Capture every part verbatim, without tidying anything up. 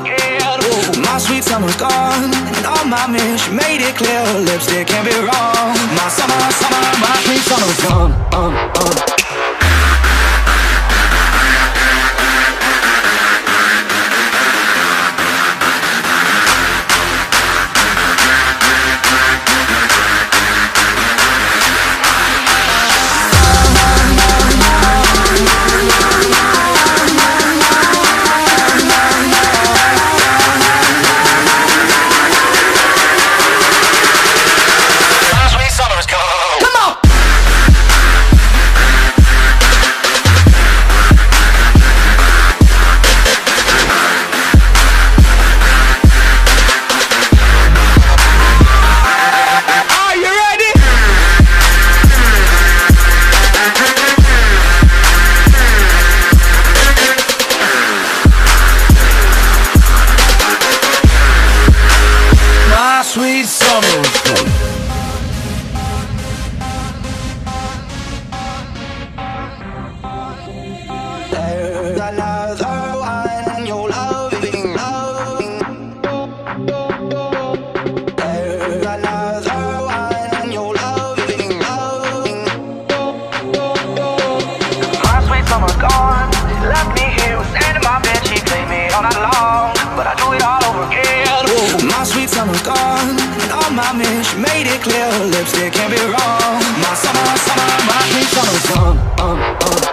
again. Ooh. My sweet summer's gone, and on my man, she made it clear her lipstick can't be wrong. My summer, summer, my sweet summer's gone. Uh, uh. Sweet summer. There's another one you're loving, loving. There's another one you're loving, loving. My sweet summer's gone. She left me here, was standing in my bed. She played me all night long, but I do it all over again. Ooh. My sweet summer's gone, and on my man, she made it clear her lipstick can't be wrong. My summer, summer, my sweet summer's gone. Uh, uh.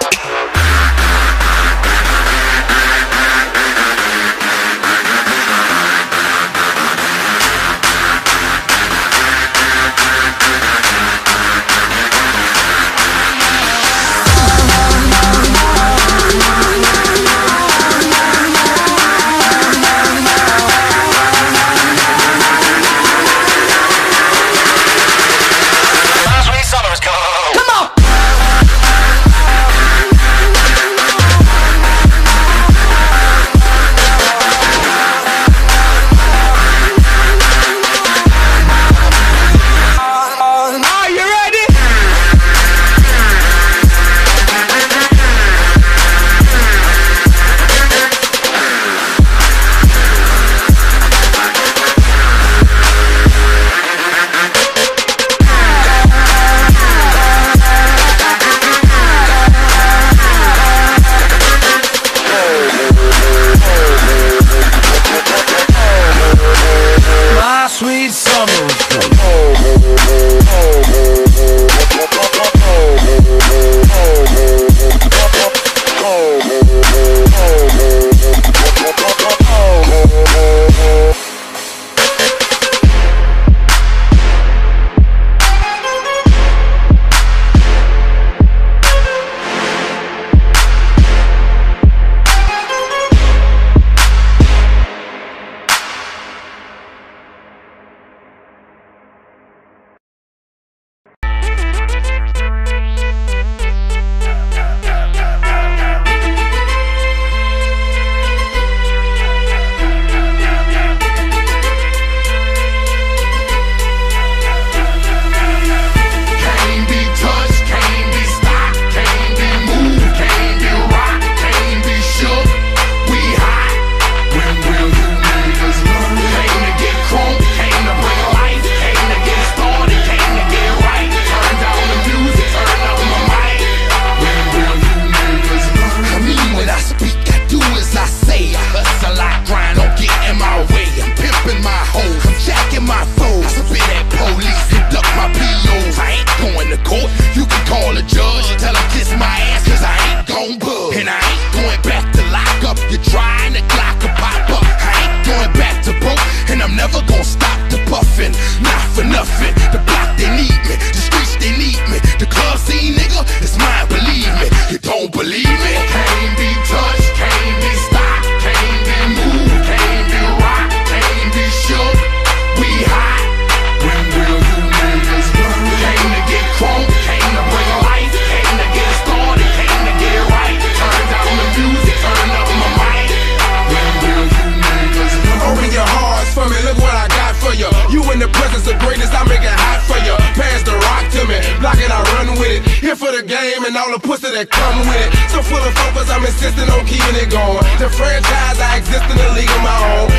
Sweet summer. and all the pussy that come with it. So full of focus, I'm insisting on keeping it going. The franchise, I exist in a league of my own.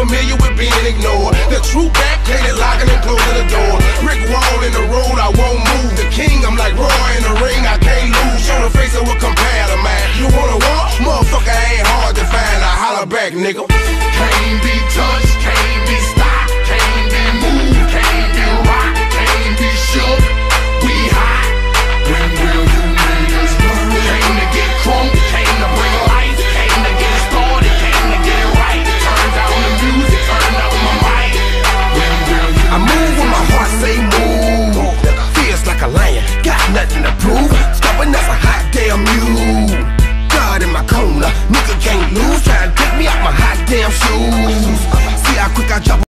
familiar with being ignored. The true back plated, locking and closing the door. Brick wall in the road, I won't move. The king, I'm like Roy in the ring, I can't lose. Show the face of what compare to mine. You wanna walk? Motherfucker ain't hard to find. I holler back, nigga. Can't be tough.